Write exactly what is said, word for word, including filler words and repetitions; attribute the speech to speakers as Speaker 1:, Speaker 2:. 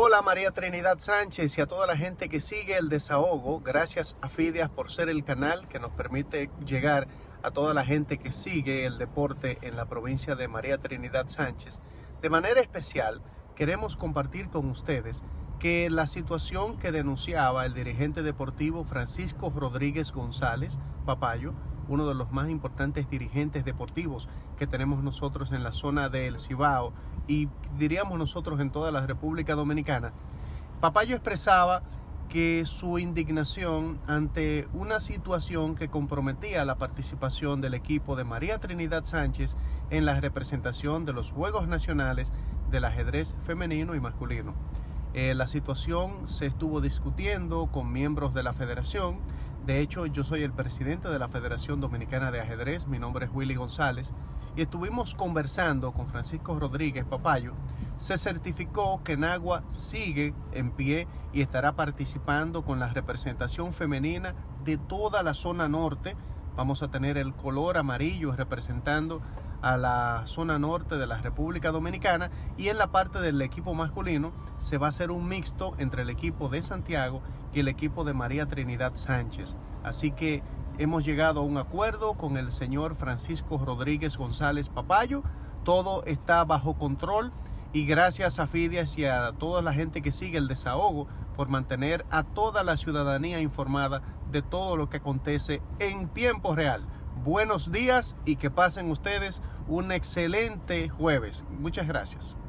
Speaker 1: Hola María Trinidad Sánchez y a toda la gente que sigue el desahogo. Gracias a Fidias por ser el canal que nos permite llegar a toda la gente que sigue el deporte en la provincia de María Trinidad Sánchez. De manera especial queremos compartir con ustedes que la situación que denunciaba el dirigente deportivo Francisco Rodríguez González, Papayo, uno de los más importantes dirigentes deportivos que tenemos nosotros en la zona del Cibao y diríamos nosotros en toda la República Dominicana. Papayo expresaba que su indignación ante una situación que comprometía la participación del equipo de María Trinidad Sánchez en la representación de los Juegos Nacionales del ajedrez femenino y masculino. Eh, la situación se estuvo discutiendo con miembros de la federación. De hecho, yo soy el presidente de la Federación Dominicana de Ajedrez, mi nombre es Willy González, y estuvimos conversando con Francisco Rodríguez Papayo. Se certificó que Nagua sigue en pie y estará participando con la representación femenina de toda la zona norte. Vamos a tener el color amarillo representando a la zona norte de la República Dominicana, y en la parte del equipo masculino se va a hacer un mixto entre el equipo de Santiago y el equipo de María Trinidad Sánchez. Así que hemos llegado a un acuerdo con el señor Francisco Rodríguez González Papayo. Todo está bajo control y gracias a Fidias y a toda la gente que sigue el desahogo por mantener a toda la ciudadanía informada de todo lo que acontece en tiempo real. Buenos días y que pasen ustedes un excelente jueves. Muchas gracias.